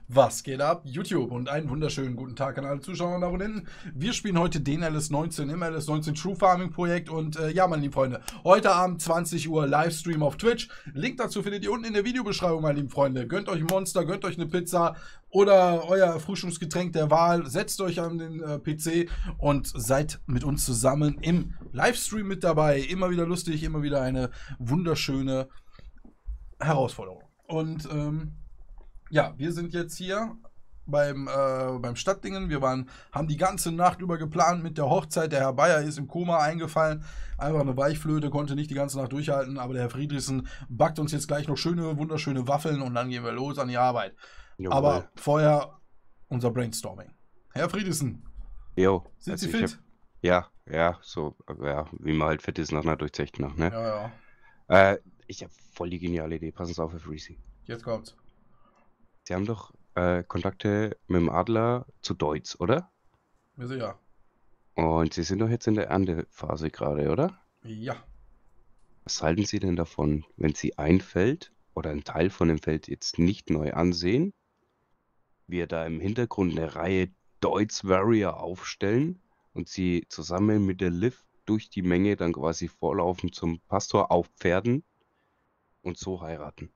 Was geht ab? YouTube und einen wunderschönen guten Tag an alle Zuschauer und Abonnenten. Wir spielen heute den LS19 im LS19 True Farming Projekt und ja, meine lieben Freunde, heute Abend 20 Uhr Livestream auf Twitch. Link dazu findet ihr unten in der Videobeschreibung, meine lieben Freunde. Gönnt euch ein Monster, gönnt euch eine Pizza oder euer Erfrischungsgetränk der Wahl. Setzt euch an den PC und seid mit uns zusammen im Livestream mit dabei. Immer wieder lustig, immer wieder eine wunderschöne Herausforderung. Und ja, wir sind jetzt hier beim Stadtdingen. Haben die ganze Nacht über geplant mit der Hochzeit. Der Herr Bayer ist im Koma eingefallen. Einfach eine Weichflöte, konnte nicht die ganze Nacht durchhalten. Aber der Herr Friedrichsen backt uns jetzt gleich noch schöne, wunderschöne Waffeln und dann gehen wir los an die Arbeit. Jawohl. Aber vorher unser Brainstorming. Herr Friedrichsen, Jo, sind also Sie fit? ja, so, ja, wie man halt fit ist nach einer durchzechten Nacht, ne? Ja, ja. Ich habe voll die geniale Idee. Passen Sie auf, Herr Freezy. Jetzt kommt's. Sie haben doch Kontakte mit dem Adler zu Deutz, oder? Wir sind ja. Und Sie sind doch jetzt in der Erntephase gerade, oder? Ja. Was halten Sie denn davon, wenn Sie ein Feld oder einen Teil von dem Feld jetzt nicht neu ansehen, wir da im Hintergrund eine Reihe Deutz Warrior aufstellen und Sie zusammen mit der Liv durch die Menge dann quasi vorlaufen zum Pastor auf Pferden und so heiraten?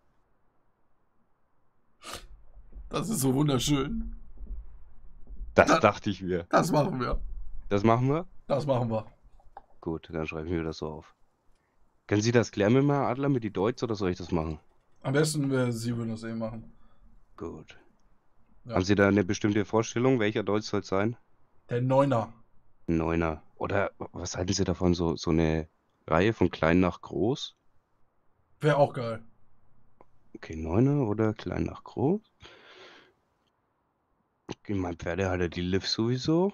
Das ist so wunderschön. Das dachte ich mir. Das machen wir. Das machen wir? Das machen wir. Gut, dann schreiben wir das so auf. Können Sie das klären mit dem Herrn Adler, mit die Deutsch, oder soll ich das machen? Am besten, Sie würden das eh machen. Gut. Ja. Haben Sie da eine bestimmte Vorstellung, welcher Deutsch soll es sein? Der Neuner. Ein Neuner. Oder was halten Sie davon, so eine Reihe von klein nach groß? Wäre auch geil. Okay, Neuner oder klein nach groß? Okay, mein Pferdehalter, die Liv sowieso.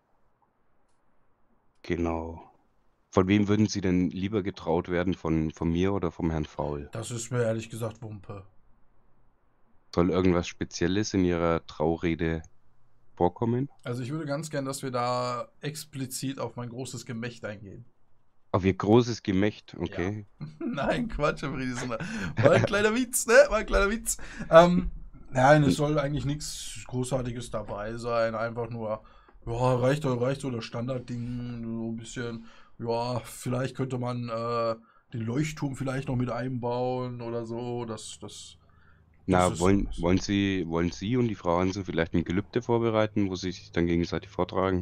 Genau. Von wem würden Sie denn lieber getraut werden? Von mir oder vom Herrn Faul? Das ist mir ehrlich gesagt Wumpe. Soll irgendwas Spezielles in Ihrer Traurede vorkommen? Also ich würde ganz gern, dass wir da explizit auf mein großes Gemächt eingehen. Auf Ihr großes Gemächt, okay. Ja. Nein, Quatsch, Herr Friedrichsen. War ein kleiner Witz, ne? War ein kleiner Witz. Nein, es soll eigentlich nichts Großartiges dabei sein. Einfach nur, ja, reicht so das Standardding. So ein bisschen, ja, vielleicht könnte man den Leuchtturm vielleicht noch mit einbauen oder so. Das Na, ist wollen Sie und die Frau Hansen vielleicht ein Gelübde vorbereiten, wo Sie sich dann gegenseitig vortragen?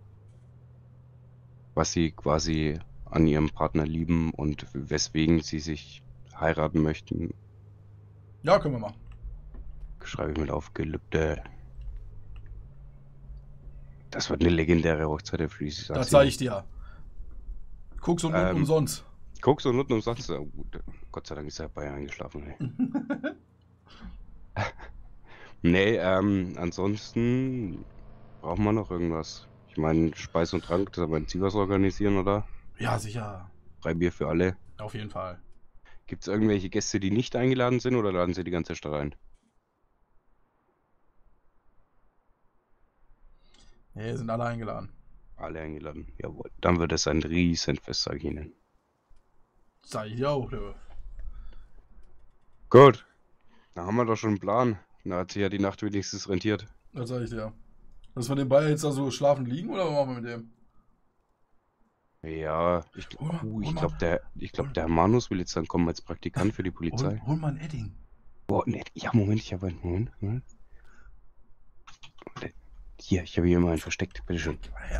Was Sie quasi an Ihrem Partner lieben und weswegen Sie sich heiraten möchten? Ja, können wir machen. Schreibe ich mit auf, Gelübde. Das wird eine legendäre Hochzeit, der Freezy, sagt Das sie. zeige ich dir. Koks und Nutten umsonst. Koks und Nutten umsonst. Oh, gut. Gott sei Dank ist er bei eingeschlafen. Ey. Nee, ansonsten brauchen wir noch irgendwas. Ich meine, Speis und Trank, da werden Sie was organisieren, oder? Ja, sicher. Freibier für alle. Auf jeden Fall. Gibt es irgendwelche Gäste, die nicht eingeladen sind, oder laden Sie die ganze Stadt ein? Nee, sind alle eingeladen. Alle eingeladen. Jawohl. Dann wird es ein Riesenfest, sage ich Ihnen. Sag ich dir auch, du. Gut. Da haben wir doch schon einen Plan. Da hat sich ja die Nacht wenigstens rentiert. Das sag ich dir. Dass wir den Ball jetzt da so schlafend liegen oder was machen wir mit dem? Ja, ich glaube, der Herr Manus will jetzt dann kommen als Praktikant für die Polizei. Hol mal ein Edding. Boah, nee, ja, Moment, ich habe einen. Moment. Hier, ich habe hier mal einen versteckt. Bitteschön. Ja.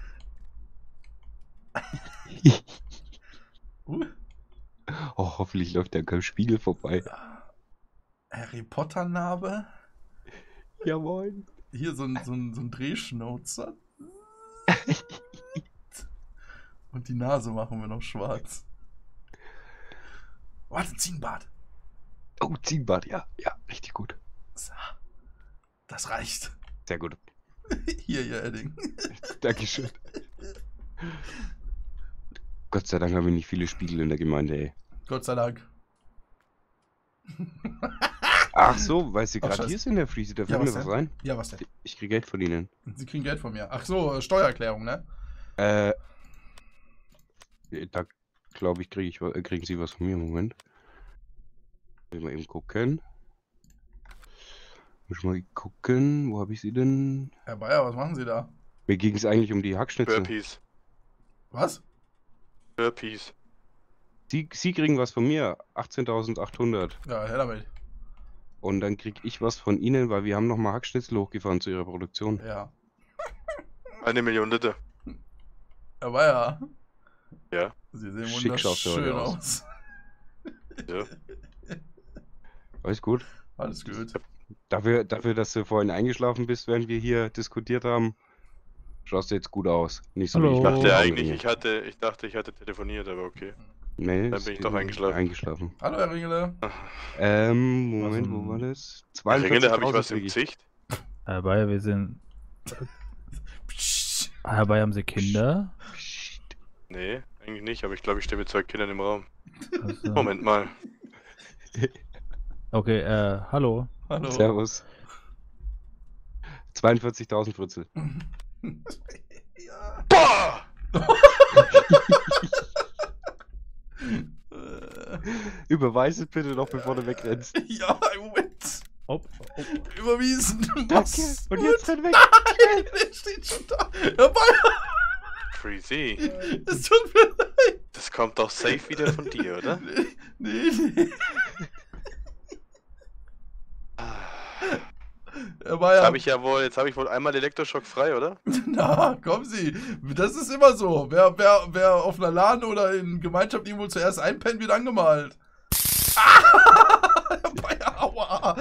Oh, hoffentlich läuft der kein Spiegel vorbei. Harry Potter Narbe. Jawohl. Hier so ein Drehschnauzer. Und die Nase machen wir noch schwarz. Warte, Ziegenbart. Oh, Ziegenbart, ja, richtig gut. So. Das reicht. Sehr gut. Hier, Edding. Dankeschön. Gott sei Dank haben wir nicht viele Spiegel in der Gemeinde, ey. Gott sei Dank. Ach so, weil Sie Ach, gerade scheiße. hier sind, Herr Friese, da Ja, fällt was mir was denn? ein. Ja, was denn? Ich kriege Geld von Ihnen. Sie kriegen Geld von mir. Ach so, Steuererklärung, ne? Da glaube ich, kriegen Sie was von mir. Moment. Will mal eben gucken. Muss ich mal gucken, wo habe ich sie denn? Herr Bayer, was machen Sie da? Mir ging es eigentlich um die Hackschnitzel. Burpees. Was? Burpees. Sie kriegen was von mir, 18.800. Ja, her damit. Und dann krieg ich was von Ihnen, weil wir haben nochmal Hackschnitzel hochgefahren zu Ihrer Produktion. Ja. 1 Million Liter. Herr Bayer. Ja. Sie sehen Schick schaut's ja wunderschön heute aus. Ja. Alles gut. Alles gut. Dafür, dass du vorhin eingeschlafen bist, während wir hier diskutiert haben, schaust du jetzt gut aus. Nicht so Hallo. wie Ich ich dachte mit eigentlich, Augenringe. ich dachte, ich hatte telefoniert, aber okay. Nee, Dann bin ich doch eingeschlafen. Hallo, Herr Ringele. Moment, wo war das? Ringende, habe ich 42.000 was im krieg ich. Gesicht? Herr Bayer, wir sind. Psst. Herr Bayer, haben Sie Kinder? Psst. Nee, eigentlich nicht, aber ich glaube, ich stehe mit 2 Kindern im Raum. Also, Moment mal. okay, hallo. Hallo. Servus. 42.000 Fritzel. Ja. Boah! Überweis es bitte noch, bevor du wegrennst. Ja, Moment. Oh, Überwiesen. Danke. Was? Und jetzt renn weg. Nein, der steht schon da. Herr Bayer, Freezy. es tut mir leid. Das kommt doch safe wieder von dir, oder? Nee. Ah. Herr Bayer. Jetzt habe ich wohl einmal Elektroschock frei, oder? Na, kommen Sie. Das ist immer so. Wer auf einer LAN oder in Gemeinschaft irgendwo zuerst einpennt, wird angemalt. Herr Bayer, aua.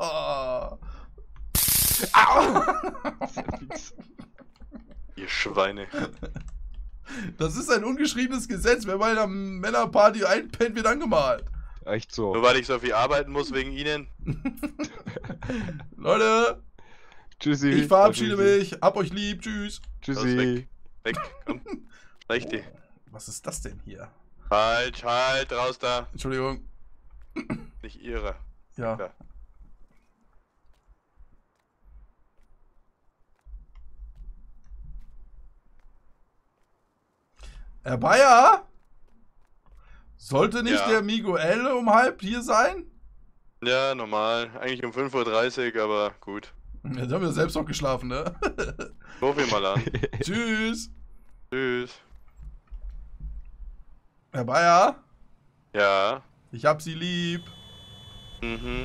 Ihr Schweine. Das ist ein ungeschriebenes Gesetz. Wer bei einer Männerparty einpennt, wird angemalt. Echt so. Nur weil ich so viel arbeiten muss wegen Ihnen. Leute, Tschüssi. ich verabschiede mich. Hab euch lieb. Tschüss. Tschüssi. Weg, komm. Schleich die. Was ist das denn hier? Halt, raus da. Entschuldigung. Nicht ihre. Ja. Klar. Herr Bayer? Sollte nicht Ja. der Miguel um halb hier sein? Ja, normal. Eigentlich um 5:30 Uhr, aber gut. Jetzt haben wir selbst noch geschlafen, ne? Ruf ihn mal an. Tschüss. Tschüss. Herr Bayer, Ja. ich hab Sie lieb. Mhm.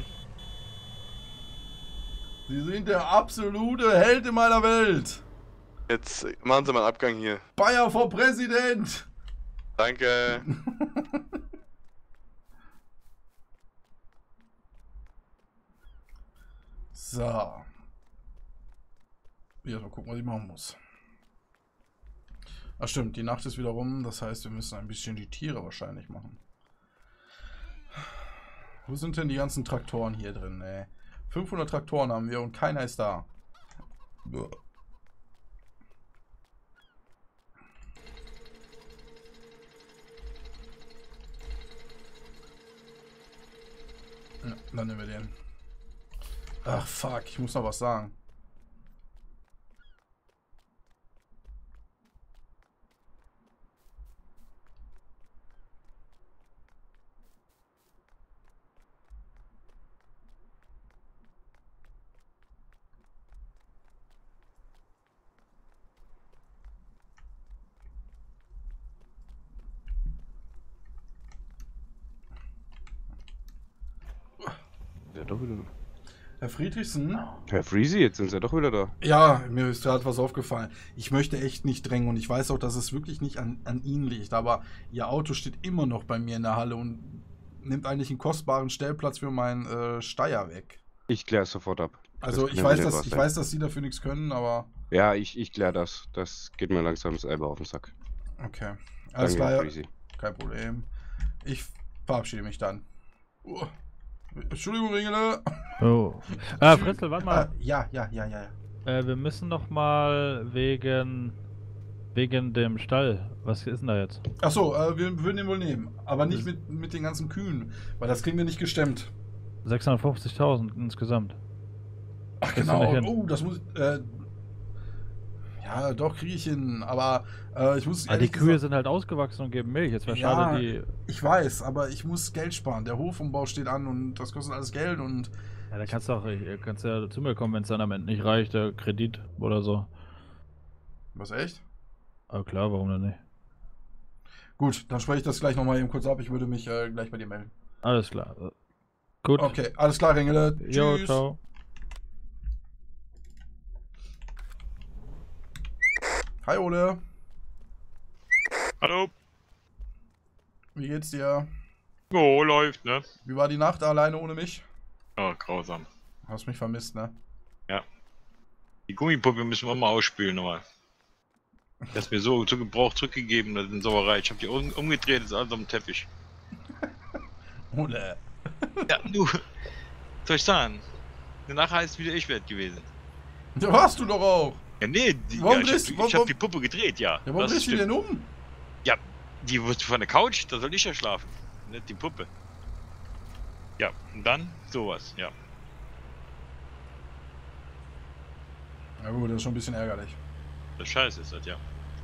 Sie sind der absolute Held in meiner Welt. Jetzt machen Sie mal einen Abgang hier. Bayer vor Präsident. Danke. So. Jetzt mal gucken, was ich machen muss. Ach stimmt, die Nacht ist wieder rum. Das heißt, wir müssen ein bisschen die Tiere wahrscheinlich machen. Wo sind denn die ganzen Traktoren hier drin, ey? 500 Traktoren haben wir und keiner ist da. Ja, dann nehmen wir den. Ach fuck, ich muss noch was sagen. Ja, doch wieder. Herr Friedrichsen? Herr Freezy, jetzt sind sie ja doch wieder da. Ja, mir ist gerade was aufgefallen. Ich möchte echt nicht drängen und ich weiß auch, dass es wirklich nicht an Ihnen liegt, aber Ihr Auto steht immer noch bei mir in der Halle und nimmt eigentlich einen kostbaren Stellplatz für meinen Steier weg. Ich klär's sofort ab. Also Das ich kann weiß, nicht dass, wahr ich sein. weiß, dass Sie dafür nichts können, aber Ja, ich klär das. Das geht mir langsam selber auf den Sack. okay. Alles Danke, Herr klar, Freezy. kein Problem. Ich verabschiede mich dann. Entschuldigung, Ringele. Oh. Fritzel, warte mal. Ja. Wir müssen noch mal wegen dem Stall. Was ist denn da jetzt? Achso, wir würden den wohl nehmen. Aber nicht mit den ganzen Kühen, weil das kriegen wir nicht gestemmt. 650.000 insgesamt. Ach Kriegst du genau, nicht hin. oh, das muss. Ja, doch, kriege ich hin. Aber ich muss. Die ehrlich Kühe gesagt- sind halt ausgewachsen und geben Milch. Jetzt wäre Ja, schade, die. Ich weiß, aber ich muss Geld sparen. Der Hofumbau steht an und das kostet alles Geld und Ja, da kannst du ja zu mir kommen, wenn es dann am Ende nicht reicht, der Kredit oder so. Was, echt? Aber klar, warum denn nicht? Gut, dann spreche ich das gleich nochmal eben kurz ab. Ich würde mich gleich bei dir melden. Alles klar. Gut. Okay, alles klar, Ringele. Jo, Tschüss. ciao. Hi, Ole. Hallo. Wie geht's dir? Oh, läuft, ne? Wie war die Nacht alleine ohne mich? Oh, grausam. Hast mich vermisst, ne? Ja. Die Gummipuppe müssen wir mal ausspülen nochmal. Das ist mir so zu Gebrauch zurückgegeben, das ist eine Sauerei. Ich habe die umgedreht, das ist alles auf dem Teppich. Ole. Ja, du. Soll ich sagen? Nachher ist es wieder ich wert gewesen. Ja, warst du doch auch. Ja, nee, Warum ich drehst- hab warum- die Puppe gedreht, ja. Ja, warum Das drehst du die stimmt. denn um? Ja, die wusste von der Couch, da soll ich ja schlafen. Nicht die Puppe. Ja, und dann sowas, ja. Na gut, das ist schon ein bisschen ärgerlich. Das Scheiße ist das, ja.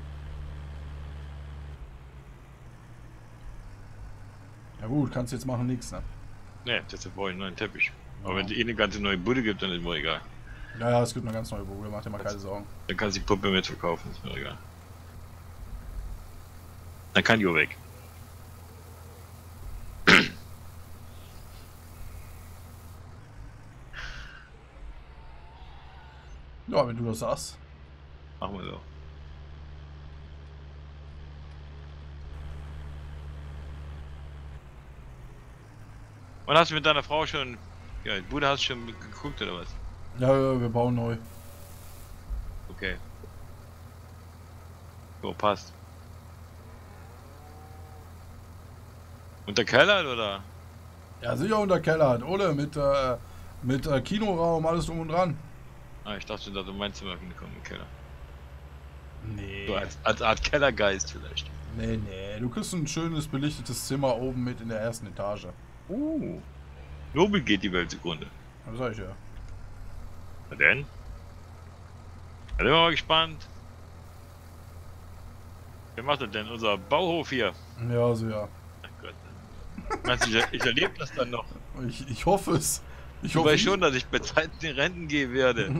Ja gut, kannst jetzt machen nix, ne? Ne, deshalb brauche ich einen neuen Teppich. Aber Ja. wenn es eh eine ganze neue Bude gibt, dann ist mir egal. Ja, ja, es gibt eine ganz neue Bude, mach dir mal keine Sorgen. Dann kannst du die Puppe mitverkaufen, ist mir egal. Dann kann die auch weg. Ja, wenn du das sagst. Machen wir so. Und hast du mit deiner Frau schon... Ja, die Bude hast du schon geguckt oder was? Ja, ja, wir bauen neu. Okay. So, passt. Und der Keller oder? Ja, sicher unter Keller. Ole, mit Kinoraum, alles drum und dran. Ah, ich dachte, da du mein Zimmer gekommen im Keller. Nee. So als Art Kellergeist vielleicht. Nee. Du kriegst ein schönes, belichtetes Zimmer oben mit in der ersten Etage. Nobel geht die Welt zugrunde. Das sag ich ja. Na denn? Da sind wir mal gespannt. Wer macht das denn? Unser Bauhof hier. Ja, so ja. Ach Gott. Meinst du, ich erlebe das dann noch? Ich hoffe es. Ich Ich hoffe weiß schon, dass ich bei Zeiten in Renten gehen werde.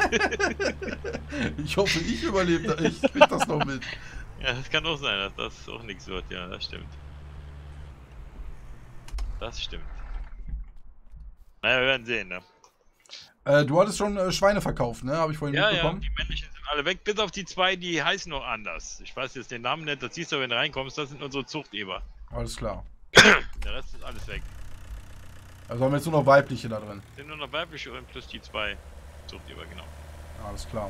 Ich hoffe, ich überlebe das. Ich krieg das noch mit. Ja, das kann auch sein, dass das auch nichts wird. Ja, das stimmt. Das stimmt. Naja, wir werden sehen, ne? Du hattest schon Schweine verkauft, ne? Habe ich vorhin Ja, mitbekommen. die männlichen sind alle weg, bis auf die zwei, die heißen noch anders. Ich weiß jetzt den Namen nicht, das siehst du, wenn du reinkommst, das sind unsere Zuchteber. Alles klar. Der Rest ist alles weg. Also haben wir jetzt nur noch weibliche da drin. Sind nur noch weibliche und plus die zwei Zuchteber, genau. Alles klar.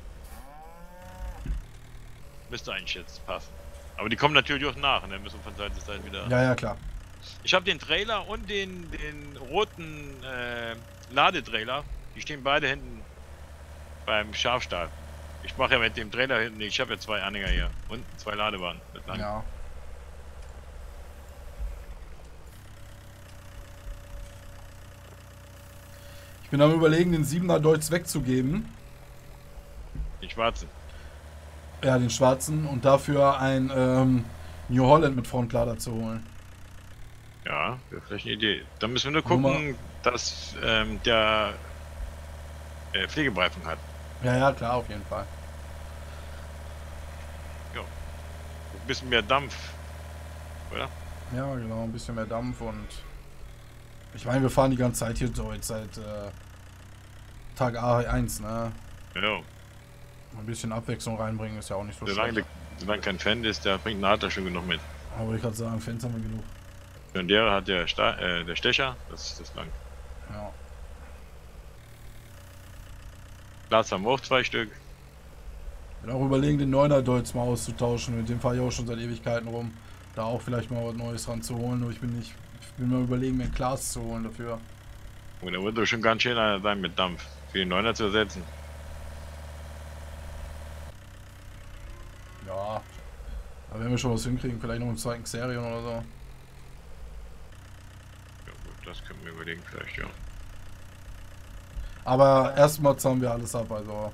Müsste eigentlich jetzt passen. Aber die kommen natürlich auch nach, ne? Müssen von Zeit zu Zeit wieder. Ja, ja, klar. Ich habe den Trailer und den roten Ladetrailer. Die stehen beide hinten beim Schafstall. Ich mache ja mit dem Trailer hinten, ich habe ja zwei Anhänger hier und zwei Ladebahnen. Ja. Ich bin am Überlegen, den 7er Deutz wegzugeben. Den schwarzen. Ja, den schwarzen. Und dafür ein New Holland mit Frontlader zu holen. Ja, wäre vielleicht eine Idee. Da müssen wir nur Nummer- gucken, dass der Pflegebereifung hat. Ja, ja, klar, auf jeden Fall. Ein bisschen mehr Dampf. Oder? Ja, genau, ein bisschen mehr Dampf und ich meine, wir fahren die ganze Zeit hier so jetzt seit Tag A1, ne? Ja. Ein bisschen Abwechslung reinbringen ist ja auch nicht so Solange, schlecht. solange kein Fan ist, der bringt Naht da schon genug mit. Aber ich gerade sagen, Fans haben wir genug. Und der hat der Stecher, das ist das lang. Ja. Glas haben wir auch zwei Stück. Bin auch überlegen, den 9er Deutz mal auszutauschen. Mit dem fahre ich auch schon seit Ewigkeiten rum. Da auch vielleicht mal was Neues ranzuholen. Nur ich bin mal überlegen, mir ein Glas zu holen dafür. Und da wird doch schon ganz schön einer sein mit Dampf. Für den 9er zu ersetzen. Ja. Da werden wir schon was hinkriegen. Vielleicht noch einen zweiten Xerion oder so. Ja gut, das können wir überlegen vielleicht, ja. Aber erstmal zahlen wir alles ab, also.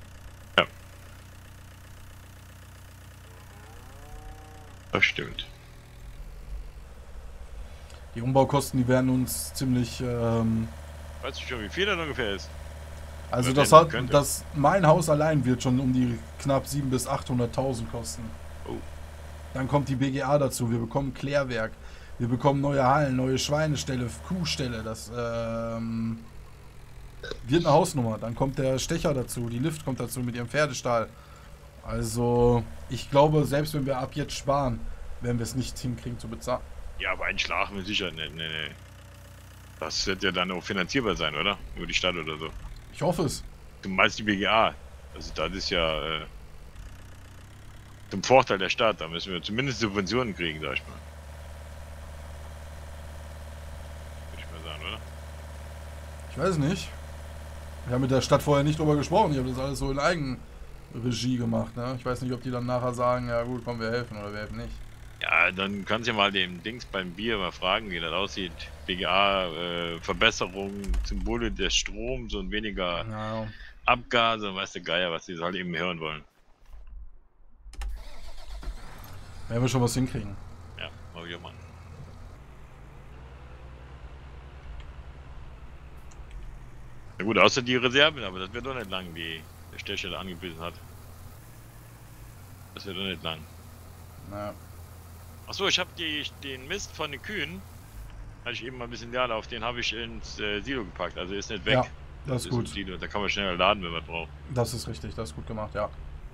Das stimmt. Die Umbaukosten, die werden uns ziemlich Weißt du schon, wie viel das ungefähr ist? Also Oder das wenn hat, könnte. mein Haus allein wird schon um die knapp 700.000 bis 800.000 kosten. Oh. Dann kommt die BGA dazu, wir bekommen Klärwerk, wir bekommen neue Hallen, neue Schweineställe, Kuhställe, das wird eine Hausnummer. Dann kommt der Stecher dazu, die Lift kommt dazu mit ihrem Pferdestall. Also ich glaube, selbst wenn wir ab jetzt sparen, werden wir es nicht hinkriegen zu bezahlen. Ja, aber ein Schlag mit Sicherheit nicht. Nee. Das wird ja dann auch finanzierbar sein, oder? Über die Stadt oder so. Ich hoffe es. Du meinst die BGA. Also das ist ja zum Vorteil der Stadt. Da müssen wir zumindest Subventionen kriegen, sag ich mal. Würde ich mal sagen, oder? Ich weiß nicht. Wir haben mit der Stadt vorher nicht drüber gesprochen. Ich habe das alles so in Eigenregie gemacht. Ne? Ich weiß nicht, ob die dann nachher sagen, ja gut, komm, wir helfen oder wir helfen nicht. Ja, dann kannst du ja mal dem Dings beim Bier mal fragen, wie das aussieht. BGA, Verbesserung, Symbole des Stroms und weniger Ja. Abgase, weiß der Geier, was die halt eben hören wollen. Werden wir schon was hinkriegen. Ja, mach ich auch mal. Na gut, außer die Reserven, aber das wird doch nicht lang, die der Stecher da angebissen hat. Das wird doch nicht lang. Naja. Achso, ich habe den Mist von den Kühen, hatte ich eben mal ein bisschen leer auf, den habe ich ins Silo gepackt, also ist nicht weg. Ja, das ist im gut. Silo. Da kann man schneller laden, wenn man braucht. Das ist richtig, das ist gut gemacht, ja.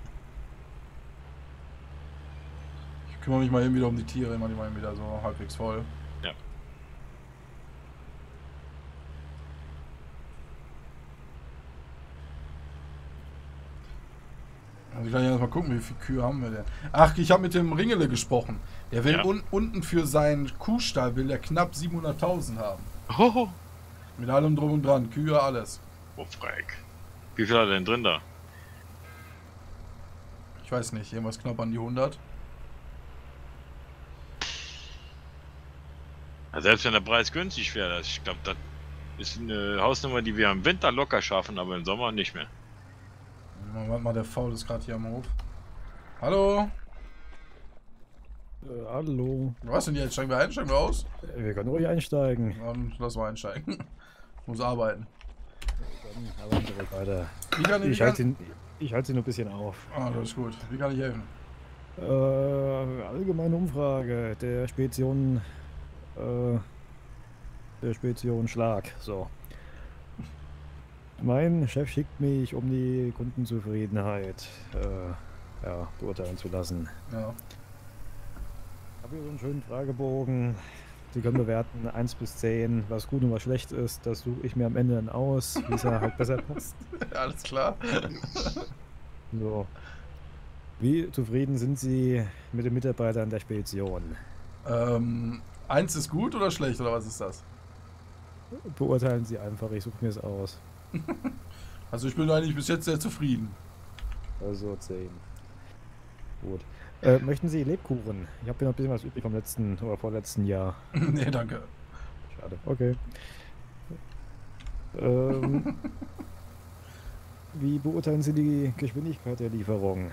Ich kümmere mich mal eben wieder um die Tiere, immer die mal eben wieder so halbwegs voll. Ja. Also ich kann ja erst mal gucken, wie viele Kühe haben wir denn. Ach, ich habe mit dem Ringele gesprochen. Der will Ja. unten für seinen Kuhstall will er knapp 700.000 haben. Oh, Mit allem drum und dran, Kühe, alles. Freck. Wie viel hat er denn drin da? Ich weiß nicht, irgendwas knapp an die 100. Ja, selbst wenn der Preis günstig wäre, ich glaube, das ist eine Hausnummer, die wir im Winter locker schaffen, aber im Sommer nicht mehr. Warte mal, der Faul ist gerade hier am Hof. Hallo? Hallo. Was denn jetzt? Steigen wir ein? Steigen wir aus? Wir können ruhig einsteigen. Dann lass mal einsteigen. Muss arbeiten. Dann arbeiten wir weiter. Wie kann Ich halte sie nur ein bisschen auf. Ah, das ist gut. Wie kann ich helfen? Allgemeine Umfrage der Spedition Schlag. So. Mein Chef schickt mich, um die Kundenzufriedenheit beurteilen zu lassen. Ja. Ich habe hier so einen schönen Fragebogen. Sie können bewerten 1 bis 10, was gut und was schlecht ist. Das suche ich mir am Ende dann aus, wie es halt besser passt. Alles klar. So. Wie zufrieden sind Sie mit den Mitarbeitern der Spedition? 1 ist gut oder schlecht, oder was ist das? Beurteilen Sie einfach, ich suche mir es aus. Also ich bin eigentlich bis jetzt sehr zufrieden. Also 10. Gut. Möchten Sie Lebkuchen? Ich habe hier noch ein bisschen was übrig vom letzten oder vorletzten Jahr. Nee, danke. Schade. Okay. Wie beurteilen Sie die Geschwindigkeit der Lieferung?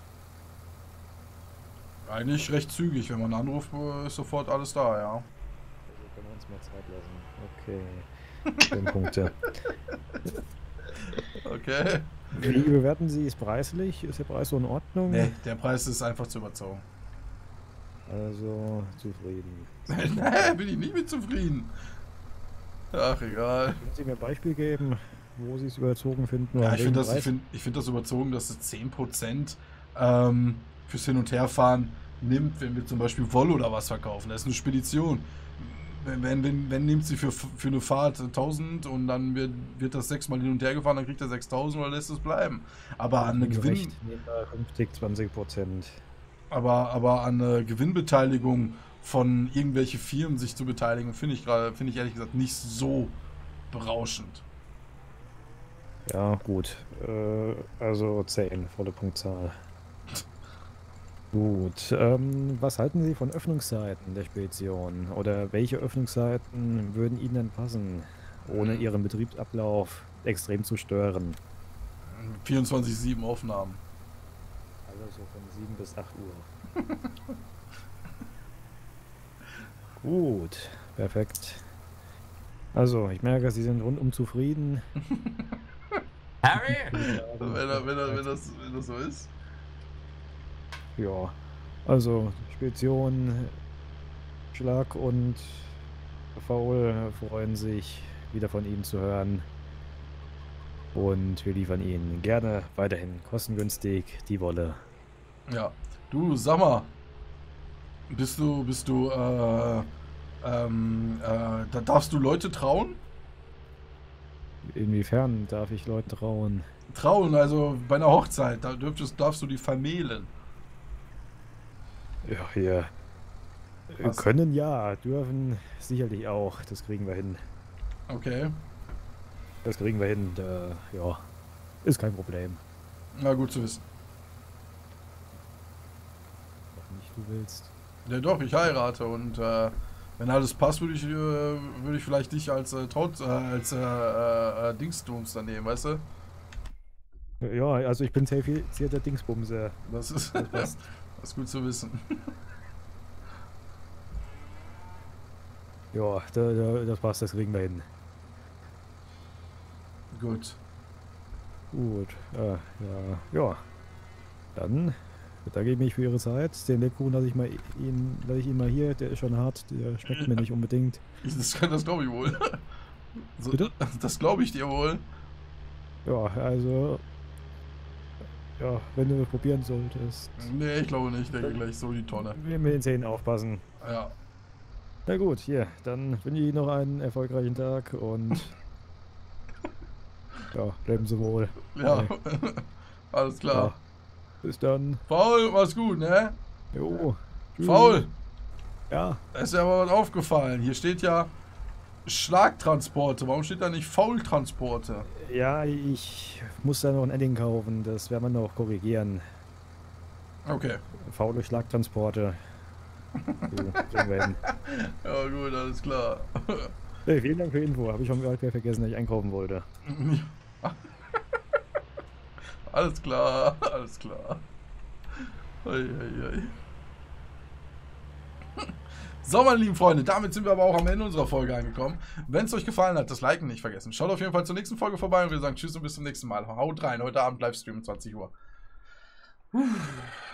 Eigentlich recht zügig. Wenn man anruft, ist sofort alles da, ja. Also können wir uns mehr Zeit lassen. Okay. 10 Punkte. Okay. Wie bewerten Sie es preislich? Ist der Preis so in Ordnung? Nee, der Preis ist einfach zu überzogen. Also zufrieden. Nee, bin ich nicht mit zufrieden. Ach, egal. Können Sie mir ein Beispiel geben, wo Sie es überzogen finden? oder Ja, an ich finde welchem das, Preis? ich find das überzogen, dass es 10% fürs Hin- und Herfahren nimmt, wenn wir zum Beispiel Wolle oder was verkaufen. Das ist eine Spedition. Wenn nimmt sie für eine Fahrt 1000 und dann wird das 6-mal hin und her gefahren, dann kriegt er 6000 oder lässt es bleiben. Aber an eine Gewicht. Nehmen wir 50-20%. aber an eine Gewinnbeteiligung von irgendwelche Firmen sich zu beteiligen, finde ich ehrlich gesagt nicht so berauschend. Ja, gut. Also 10, volle Punktzahl. Gut. Was halten Sie von Öffnungszeiten der Spedition? Oder welche Öffnungszeiten würden Ihnen denn passen, ohne Ihren Betriebsablauf extrem zu stören? 24/7 Aufnahmen. Also von 7 bis 8 Uhr. Gut, perfekt. Also, ich merke, Sie sind rundum zufrieden. Harry! Wenn das so ist. Ja, also Spedition, Schlag und Faul freuen sich, wieder von Ihnen zu hören. Und wir liefern Ihnen gerne weiterhin kostengünstig die Wolle. Ja. Du, sag mal. Darfst du Leute trauen? Inwiefern darf ich Leuten trauen? Trauen, also bei einer Hochzeit, da darfst du die vermählen. Ja, hier. Was? Können ja, dürfen sicherlich auch. Das kriegen wir hin. Okay. Das kriegen wir hin. Ja, ist kein Problem. Na, gut zu wissen. Doch nicht, du willst. Ja doch, ich heirate und wenn alles passt, würde ich vielleicht dich als Dingsdums dann nehmen, weißt du? Ja, also ich bin zertifizierter Dingsbumse. Das ist, Das passt. das ist gut zu wissen. Ja, das passt, das kriegen wir hin. Gut. Gut, ja. Dann bedanke ich mich für Ihre Zeit. Den Lebkuchen lasse ich Ihnen mal hier, der ist schon hart, der schmeckt mir nicht unbedingt. Das glaube ich wohl. So, Bitte? das glaube ich dir wohl. Ja, also, ja, wenn du probieren solltest, Nee, ich glaube nicht. Ich denke gleich so die Tonne. mit den Zähnen aufpassen. Ja. Na gut, hier, dann wünsche ich Ihnen noch einen erfolgreichen Tag und ja, bleiben Sie wohl. Ja. Alles klar. Ja. Bis dann. Faul, mach's gut, ne? Jo. Tschüss. Faul, Ja, da ist ja aber was aufgefallen. Hier steht ja Schlagtransporte. Warum steht da nicht Faultransporte? ja, ich muss da noch ein Edding kaufen, das werden wir noch korrigieren. Okay. Faule Schlagtransporte. So, kriegen wir hin. Ja gut, alles klar. Hey, vielen Dank für die Info. Habe ich schon gerade vergessen, dass ich einkaufen wollte. Alles klar, alles klar. Ei, ei, ei. So, meine lieben Freunde, damit sind wir aber auch am Ende unserer Folge angekommen. Wenn es euch gefallen hat, das Liken nicht vergessen. Schaut auf jeden Fall zur nächsten Folge vorbei und wir sagen Tschüss und bis zum nächsten Mal. Haut rein, heute Abend Livestream 20 Uhr.